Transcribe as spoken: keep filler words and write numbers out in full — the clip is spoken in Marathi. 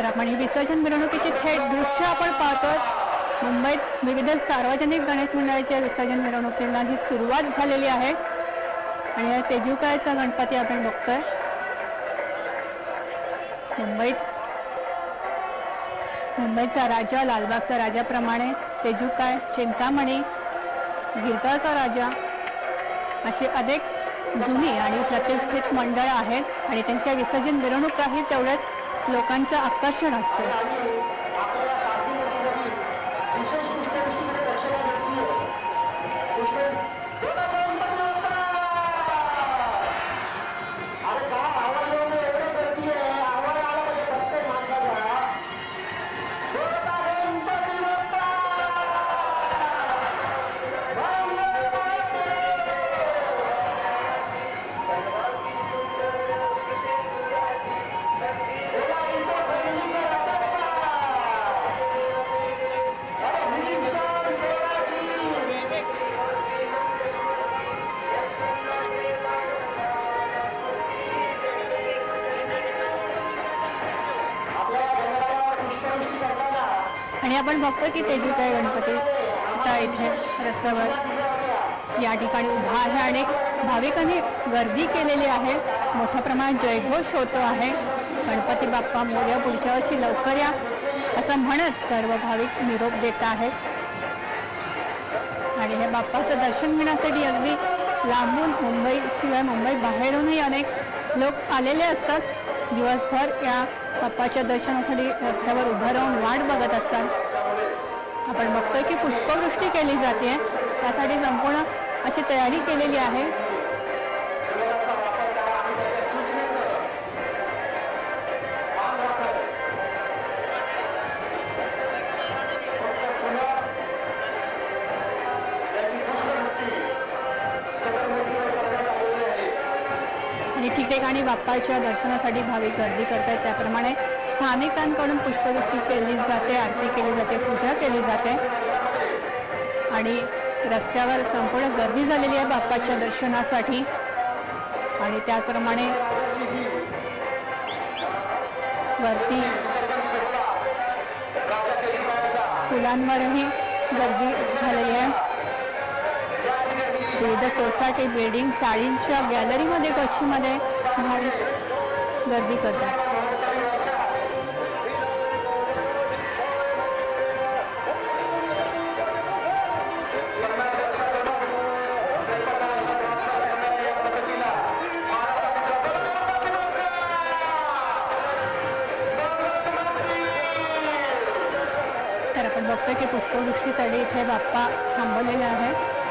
तर आपण ही विसर्जन मिरवणुकीची थेट दृश्य आपण पाहतोय। मुंबईत विविध सार्वजनिक गणेश मंडळाच्या विसर्जन मिरवणुकीला ही सुरुवात झालेली आहे आणि तेजुकायचा गणपती आपण बघतोय। मुंबईत मुंबईचा राजा, लालबागचा राजाप्रमाणे तेजुकाय, चिंतामणी, गिरगावचा राजा अशी अनेक जुनी आणि प्रतिष्ठित मंडळ आहेत आणि त्यांच्या विसर्जन मिरवणुकाही तेवढ्याच लोकांचं आकर्षण असते। आणि आपण बघतो की तेजुकाय गणपती आता इथे रस्त्यावर या ठिकाणी उभा आहे आणि भाविकांनी गर्दी केलेली आहे। मोठ्या प्रमाणात जयघोष होतो आहे। गणपती बाप्पा मोरया, पुढच्या वर्षी लवकर या असं म्हणत सर्व भाविक निरोप देत आहेत आणि हे बाप्पाचं दर्शन घेण्यासाठी अगदी लांबून मुंबई शिवाय मुंबई बाहेरूनही अनेक लोक आलेले असतात। दिवसभर या बाप्पाच्या दर्शनासाठी रस्त्यावर उभं राहून वाट बघत असतात। आपण बघतोय की पुष्पवृष्टी केली जाते, त्यासाठी संपूर्ण अशी तयारी केलेली आहे। आणि ठिकठिकाणी बाप्पाच्या दर्शनासाठी भाविक गर्दी करतात, त्याप्रमाणे स्थानिकांकडून पुष्पवृष्टी केली जाते, आरती केली जाते, पूजा केली जाते आणि रस्त्यावर संपूर्ण गर्दी झालेली आहे बाप्पाच्या दर्शनासाठी। आणि त्याप्रमाणे वरती पुलांवरही गर्दी झालेली आहे। विविध सोसायटी, बिल्डिंग, चाळींच्या गॅलरीमध्ये, कच्छीमध्ये भाविक गर्दी करतात। तर आपण बघतोय की पुष्पवृष्टीसाठी इथे बाप्पा थांबलेले आहे।